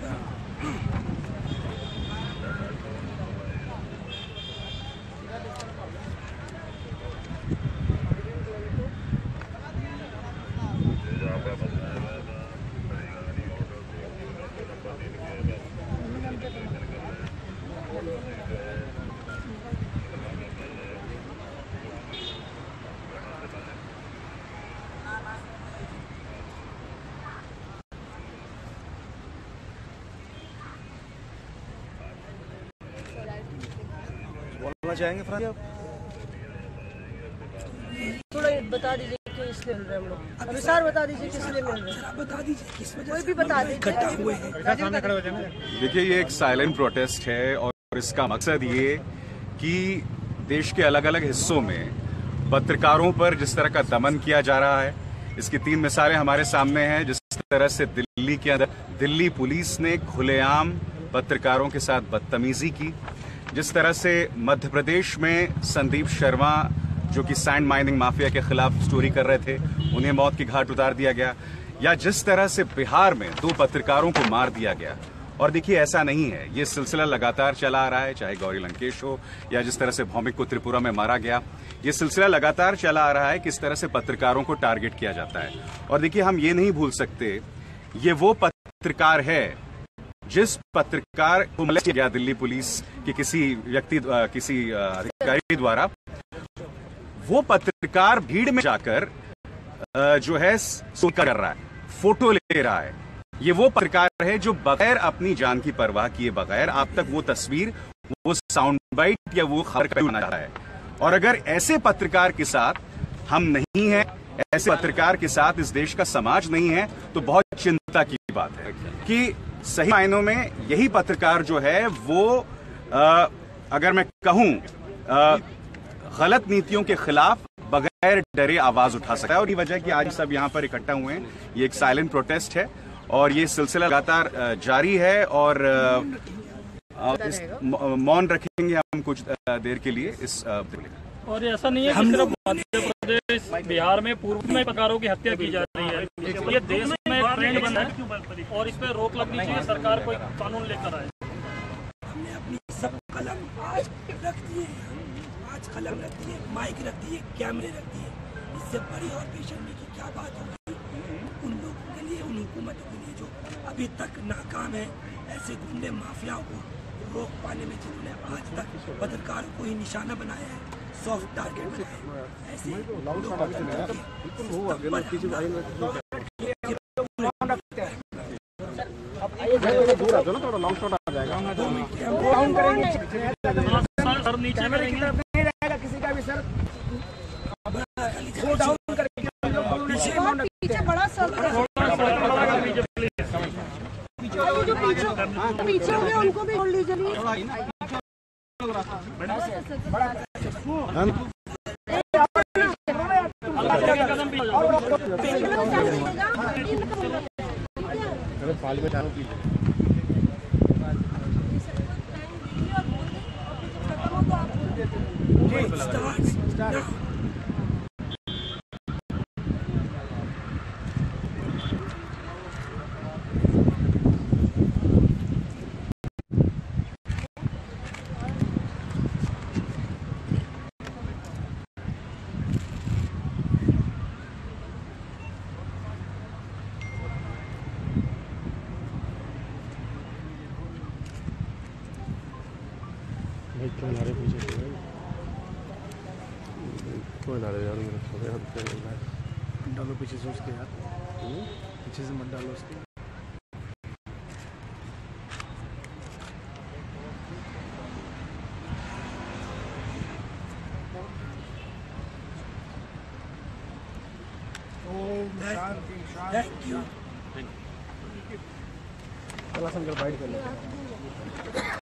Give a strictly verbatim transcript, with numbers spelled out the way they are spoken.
बोलना चाहेंगे फ्रांस आप? थोड़ा बता दीजिए कि इसलिए मिल रहे हैं हम लोग, अनुसार बता दीजिए किस लिए मिल रहे हैं, बता दीजिए किस वजह कोई भी बता दीजिए। देखिए, ये एक साइलेंट प्रोटेस्ट है और इसका मकसद ये कि देश के अलग अलग हिस्सों में पत्रकारों पर जिस तरह का दमन किया जा रहा है, इसकी तीन मिसालें हमारे सामने हैं। जिस तरह से दिल्ली के अंदर दिल्ली पुलिस ने खुलेआम पत्रकारों के साथ बदतमीजी की, जिस तरह से मध्य प्रदेश में संदीप शर्मा जो कि सैंड माइनिंग माफिया के खिलाफ स्टोरी कर रहे थे, उन्हें मौत की घाट उतार दिया गया, या जिस तरह से बिहार में दो पत्रकारों को मार दिया गया। और देखिए, ऐसा नहीं है, ये सिलसिला लगातार चला आ रहा है, चाहे गौरी लंकेश हो या जिस तरह से भौमिक को त्रिपुरा में मारा गया, ये सिलसिला लगातार चला आ रहा है। किस तरह से पत्रकारों को टारगेट किया जाता है। और देखिए, हम ये नहीं भूल सकते, ये वो पत्रकार है जिस पत्रकार को मलया किया गया दिल्ली पुलिस की किसी व्यक्ति किसी अधिकारी द्वारा, वो पत्रकार भीड़ में जाकर जो है सुनकर कर रहा है, फोटो ले रहा है। ये वो पत्रकार है जो बगैर अपनी जान की परवाह किए बगैर आप तक वो तस्वीर, वो साउंड बाइट या वो खबर बनाना चाहता है। और अगर ऐसे पत्रकार के साथ हम नहीं हैं, ऐसे पत्रकार के साथ इस देश का समाज नहीं है, तो बहुत चिंता की बात है कि सही मायनों में यही पत्रकार जो है वो आ, अगर मैं कहूं गलत नीतियों के खिलाफ बगैर डरे आवाज उठा सकता है। और ये वजह कि आज सब यहाँ पर इकट्ठा हुए हैं, ये एक साइलेंट प्रोटेस्ट है और ये सिलसिला लगातार जारी है। और इस मौन रखेंगे हम कुछ देर के लिए इस। और ऐसा नहीं है कि सिर्फ मध्य प्रदेश बिहार में पूर्व में पत्रकारों की हत्या की जा रही है, ये देश में ट्रेंड बना है और इस पर रोक लगनी चाहिए, सरकार कोई कानून लेकर आए। हमने अपनी सब कलम आज रख दिए, आज कलम रख दिए, माइक रख दिए, कैमरे रख दिए। इससे बड़ी और बेशर्मी की क्या बात होगी उन लोगों के लिए, उन हुकूमतों के लिए जो अभी तक नाकाम है ऐसे गुंडे माफियाओं को रोक पाने में, जिन्होंने आज तक पत्रकारों को ही निशाना बनाया है, सॉफ्ट टारगेट बनाया है। ऐसे थोड़ा लॉन्ग शॉट आ जाएगा, सर नीचे करेंगे किसी का भी सर डाउन करके पीछे बड़ा सर जो पीछे पीछे हो गए उनको भी छोड़ लीजिए। पाल में चारों पीछे क्यों नारे पीछे क्यों नारे यार, मेरे डालो पीछे से उसके यार, पीछे से मत डालो उसके। Thank you. बाइट कर लेते हैं।